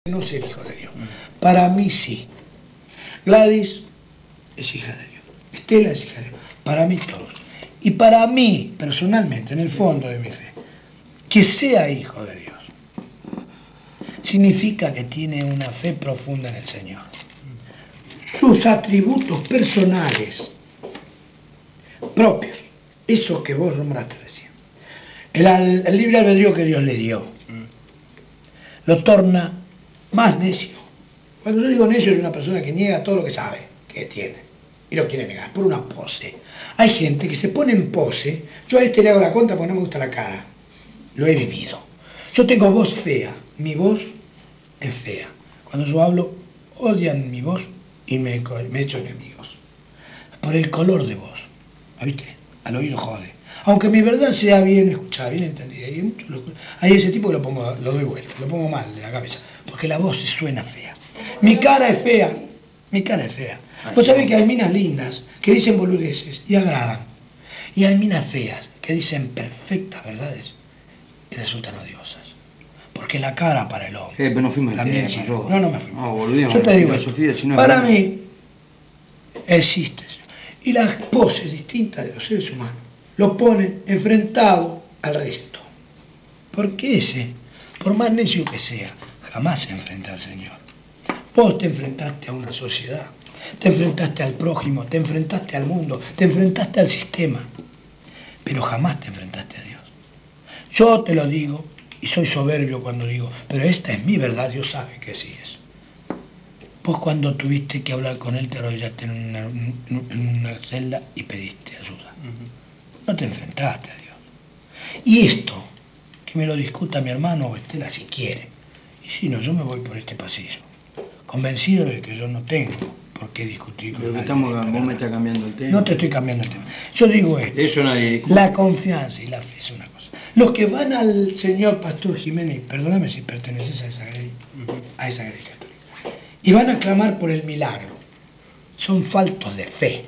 no ser hijo de Dios. Para mí sí. Gladys es hija de Dios. Estela es hija de Dios. Para mí todos. Y para mí, personalmente, en el fondo de mi fe, que sea hijo de Dios, significa que tiene una fe profunda en el Señor. Sus atributos personales, propios, eso que vos nombraste recién, el libre albedrío que Dios le dio, lo torna más necio. Cuando yo digo necio es una persona que niega todo lo que sabe que tiene y lo quiere negar por una pose. Hay gente que se pone en pose. Yo a este le hago la contra porque no me gusta la cara. Lo he vivido. Yo tengo voz fea. Mi voz es fea. Cuando yo hablo, odian mi voz y me echo enemigos. Por el color de voz. ¿Viste? Al oído jode. Aunque mi verdad sea bien escuchada, bien entendida. Hay ese tipo que lo doy vuelta, lo pongo mal de la cabeza. Porque la voz suena fea. Mi cara es fea. Mi cara es fea. Vos sabés que hay minas lindas que dicen boludeces y agradan. Y hay minas feas que dicen perfectas verdades y resultan odiosas. Porque la cara para el hombre. Pero no fuimos también el tema, no me fui. No, volvimos. Yo te digo, Sofía, si no para es mí existe. Y las poses distintas de los seres humanos lo ponen enfrentado al resto. Porque ese, por más necio que sea, jamás se enfrenta al Señor. Vos te enfrentaste a una sociedad, te enfrentaste al prójimo, te enfrentaste al mundo, te enfrentaste al sistema, pero jamás te enfrentaste a Dios. Yo te lo digo, y soy soberbio cuando digo, pero esta es mi verdad, Dios sabe que sí es. Vos cuando tuviste que hablar con Él te arrollaste en una celda y pediste ayuda. No te enfrentaste a Dios. Y esto, que me lo discuta mi hermano o Estela si quiere, y si no, yo me voy por este pasillo, convencido de que yo no tengo por qué discutir con nadie. Vos me estás cambiando el tema. No te estoy cambiando el tema. Yo digo esto, eso nadie discute. La confianza y la fe es una cosa. Los que van al señor Pastor Jiménez, perdóname si perteneces a esa grey católica, y van a clamar por el milagro, son faltos de fe.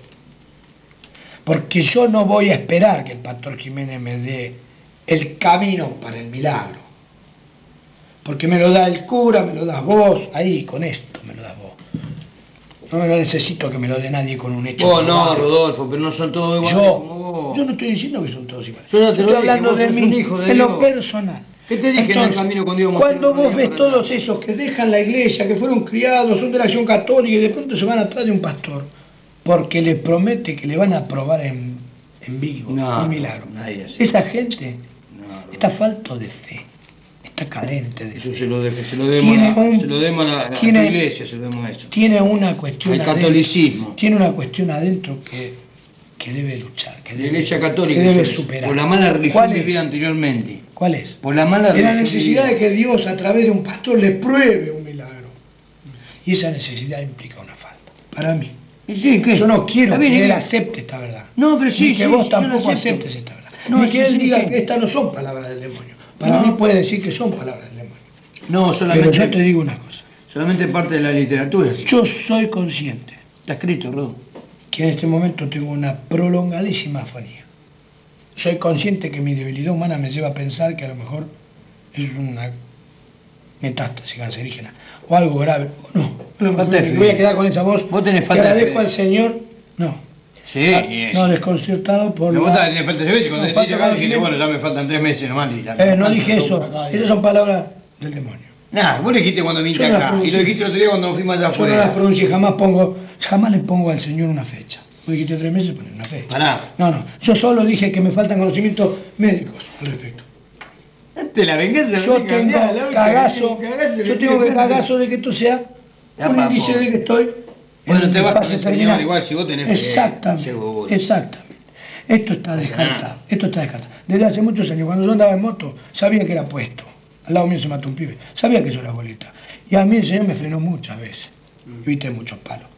Porque yo no voy a esperar que el Pastor Jiménez me dé el camino para el milagro. Porque me lo da el cura, me lo das vos, ahí, con esto me lo das vos. No me lo necesito que me lo dé nadie con un hecho. Vos no, Rodolfo, pero no son todos iguales como vos. Yo no estoy diciendo que son todos iguales. Yo estoy hablando de mí, en lo personal. ¿Qué te dije en el camino con Dios? Cuando vos ves todos esos que dejan la iglesia, que fueron criados, son de la acción católica y de pronto se van atrás de un pastor, porque les promete que le van a aprobar en vivo un milagro. Esa gente está falto de fe. Está carente de eso. Fe. Se lo demos a la iglesia, se lo demos a eso. Tiene una cuestión el catolicismo. Tiene una cuestión adentro que debe luchar, que la iglesia católica que debe superar. Por la mala religión vivida anteriormente. ¿Cuál es? Por la mala religión. La necesidad de que Dios a través de un pastor le pruebe un milagro. Y esa necesidad implica una falta. Para mí. Sí, yo no quiero que él acepte esta verdad. No, pero sí. Ni que vos tampoco aceptes esta verdad. No, ni que él diga que estas no son palabras del demonio. Para mí puede decir que son palabras del demonio. No, solamente. Pero yo te digo una cosa. Solamente parte de la literatura. Yo soy consciente. Está escrito, Rodo. Que en este momento tengo una prolongadísima afonía. Soy consciente que mi debilidad humana me lleva a pensar que a lo mejor es una metástasis cancerígena o algo grave. O no. Voy a quedar con esa voz. Vos tenés falta que agradezco al Señor. No. Sí, no, desconcertado por... Pero vos tenés falta de veces cuando te llegaron dijiste, bueno, ya me faltan 3 meses nomás. No dije eso. Esas son palabras del demonio. Nah, vos lo dijiste cuando viniste acá. Y lo dijiste el otro día cuando fuimos allá afuera. Yo no las pronuncio, jamás le pongo al Señor una fecha. Vos dijiste 3 meses, poner una fecha. Pará. No. Yo solo dije que me faltan conocimientos médicos al respecto. La venganza. Yo tengo cagazo de que esto sea un índice de que estoy... Bueno, te vas a terminar igual si vos tenés... Exactamente. Esto está descartado. Desde hace muchos años, cuando yo andaba en moto, sabía que era puesto. Al lado mío se mató un pibe. Sabía que yo era bolita. Y a mí el Señor me frenó muchas veces. Viste muchos palos.